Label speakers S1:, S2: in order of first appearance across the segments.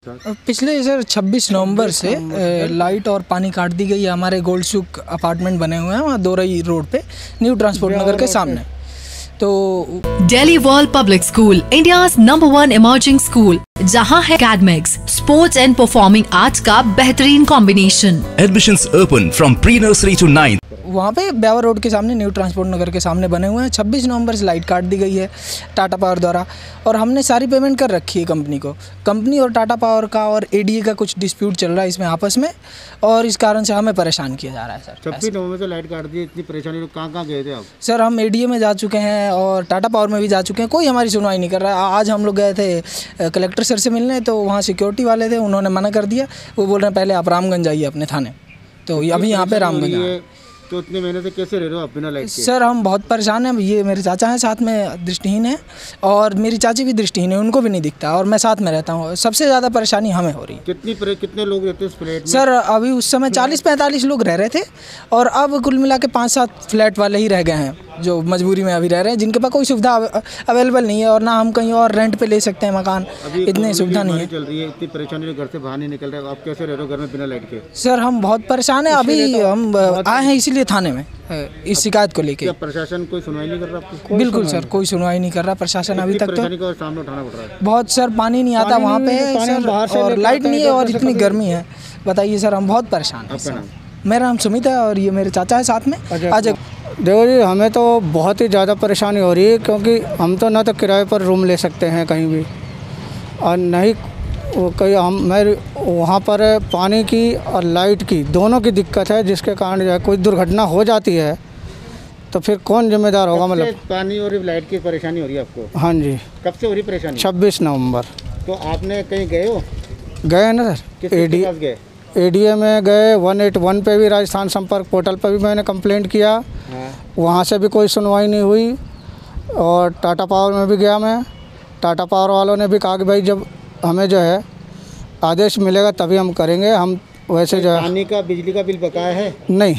S1: था?
S2: पिछले सर 26 नवंबर से लाइट और पानी काट दी गई है। हमारे गोल्ड सुक अपार्टमेंट बने हुए हैं वहाँ दोरई रोड पे, न्यू ट्रांसपोर्ट नगर के सामने। तो
S3: Delhi world public school, India's number 1 emerging school, जहां है academics, sports and performing arts का बेहतरीन combination.
S4: Admissions open from pre-nursery to 9th.
S2: वहाँ पे ब्यावर रोड के सामने, न्यू ट्रांसपोर्ट नगर के सामने बने हुए हैं। 26 नवंबर से लाइट काट दी गई है टाटा पावर द्वारा, और हमने सारी पेमेंट कर रखी है कंपनी को। कंपनी और टाटा पावर का और एडीए का कुछ डिस्प्यूट चल रहा है इसमें आपस में, और इस कारण से हमें परेशान किया जा रहा है सर।
S1: 26 नवंबर से लाइट काट दी, इतनी परेशानी, कहाँ गए थे आप?
S2: सर हम एडीए में जा चुके हैं और टाटा पावर में भी जा चुके हैं, कोई हमारी सुनवाई नहीं कर रहा है। आज हम लोग गए थे कलेक्टर सर से मिलने, तो वहाँ सिक्योरिटी वाले थे, उन्होंने मना कर दिया। वो बोल रहे हैं पहले आप रामगंज जाइए अपने थाने, तो अभी यहाँ पे रामगंज।
S1: तो इतने महीने से कैसे रह रहे हो आप बिना लाइट के?
S2: सर हम बहुत परेशान हैं। ये मेरे चाचा हैं साथ में, दृष्टिहीन है, और मेरी चाची भी दृष्टिहीन है, उनको भी नहीं दिखता, और मैं साथ में रहता हूँ। सबसे ज़्यादा परेशानी हमें हो रही है।
S1: कितने लोग रहते हैं इस फ्लैट में?
S2: सर अभी उस समय 40-45 लोग रह रहे थे, और अब कुल मिला के 5-7 फ्लैट वाले ही रह गए हैं जो मजबूरी में अभी रह रहे हैं, जिनके पास कोई सुविधा अवेलेबल नहीं है, और ना हम कहीं और रेंट पे ले सकते हैं मकान, इतनी सुविधा नहीं है।
S1: चल रही है, इतनी परेशानी, घर से बाहर नहीं निकल रहे, आप कैसे रह रहे हो घर में बिना लाइट के?
S2: सर हम बहुत परेशान हैं। अभी हम आए हैं इसीलिए थाने में इस शिकायत को लेके।
S1: प्रशासन कोई सुनवाई नहीं कर रहा आपको?
S2: बिल्कुल सर, कोई सुनवाई नहीं कर रहा प्रशासन अभी तक। तो
S1: सामने उठाना पड़ रहा है
S2: बहुत सर, पानी नहीं आता वहाँ पे सर, और लाइट नहीं है, और इतनी गर्मी है, बताइए सर, हम बहुत परेशान हैं। मेरा नाम सुमित है, और ये मेरे चाचा है साथ में अजय।
S5: देखो जी, हमें तो बहुत ही ज़्यादा परेशानी हो रही है, क्योंकि हम तो ना तो किराए पर रूम ले सकते हैं कहीं भी, और नहीं कहीं मैं वहाँ पर पानी की और लाइट की दोनों की दिक्कत है, जिसके कारण जो है कोई दुर्घटना हो जाती है तो फिर कौन जिम्मेदार होगा? मतलब
S1: पानी और लाइट की परेशानी हो रही है आपको?
S5: हाँ जी।
S1: कब से हो रही परेशानी?
S5: 26 नवंबर।
S1: तो आपने कहीं गए हो?
S5: गए ना सर, एडीए में गए, 181 पे भी, राजस्थान संपर्क पोर्टल पर भी मैंने कंप्लेंट किया। हाँ। वहाँ से भी कोई सुनवाई नहीं हुई, और टाटा पावर में भी गया मैं। टाटा पावर वालों ने भी कहा कि भाई जब हमें जो है आदेश मिलेगा तभी हम करेंगे। हम वैसे जो है
S1: पानी का, बिजली का बिल बकाया है?
S5: नहीं,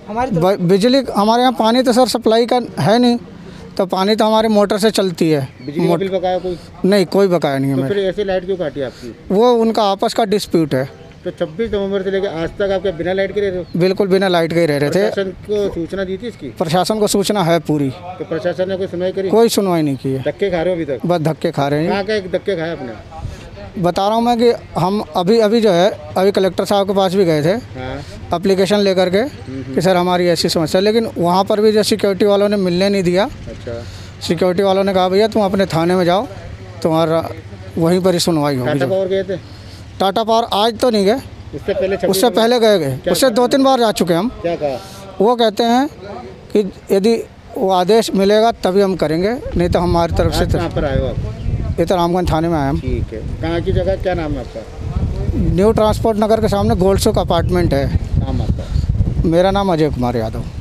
S5: बिजली हमारे यहाँ पानी तो सर सप्लाई का है नहीं, तो पानी तो हमारे मोटर से चलती है।
S1: बिजली का बिल बकाया कोई?
S5: नहीं, कोई बकाया नहीं है।
S1: तो फिर ऐसे लाइट क्यों काटी आपकी?
S5: वो उनका आपस का डिस्प्यूट है।
S1: तो 26 नवंबर से लेकर आज तक आप क्या बिना लाइट के रह रहे हो?
S5: बिल्कुल बिना लाइट के ही रह रहे थे।
S1: प्रशासन को सूचना दी थी इसकी?
S5: प्रशासन को सूचना है पूरी।
S1: तो प्रशासन ने कोई सुनवाई करी?
S5: कोई सुनवाई नहीं की है।
S1: धक्के खा रहे हो अभी तक? बस
S5: धक्के खा रहे हैं।
S1: कहाँ के धक्के खाए आपने?
S5: बता रहा हूँ मैं कि हम अभी जो है, अभी कलेक्टर साहब के पास भी गए थे। हाँ। एप्लीकेशन लेकर के कि सर हमारी ऐसी समस्या, लेकिन वहाँ पर भी जो सिक्योरिटी वालों ने मिलने नहीं दिया। अच्छा। सिक्योरिटी वालों ने कहा भैया तुम अपने थाने में जाओ, तुम्हारा वहीं पर ही सुनवाई होगी।
S1: टाटा पावर गए थे?
S5: टाटा पावर आज तो नहीं गए, उससे पहले गए। उससे 2-3 बार जा चुके हम। क्या कहा? वो कहते हैं कि यदि वो आदेश मिलेगा तभी हम करेंगे, नहीं तो हमारी तरफ से।
S1: कहाँ पर आए हो आप?
S5: ये तो रामगंज थाने में आए हम।
S1: ठीक है। कहाँ की जगह, क्या नाम है आपका?
S5: न्यू ट्रांसपोर्ट नगर के सामने गोल्ड सुक अपार्टमेंट है।
S1: नाम आपका?
S5: मेरा नाम अजय कुमार यादव।